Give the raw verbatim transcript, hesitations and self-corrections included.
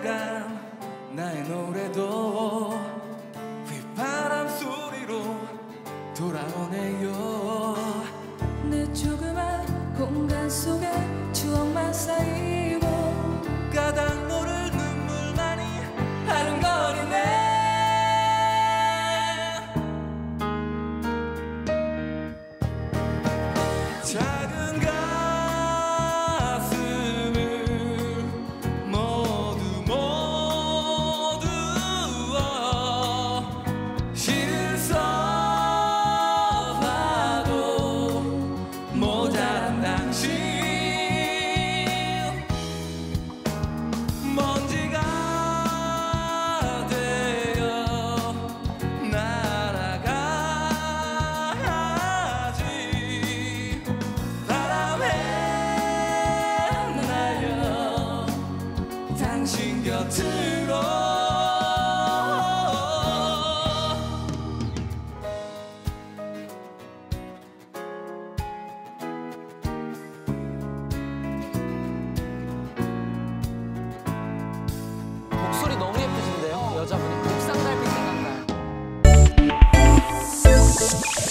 내려간 나의 노래도 휘바람 소리로 돌아오네요. 내 조그만 공간 속에 추억만 쌓이고 가닥 모를 눈물만이 하릉거리네. 작은 가슴을 모두 모두 시를 써봐도 모자란 당신 먼지가 되어 날아가야지. 바람에 날려 당신 곁으로. 목소리 너무 예쁘신데요? 여자분이 목상 닮은 생각나요.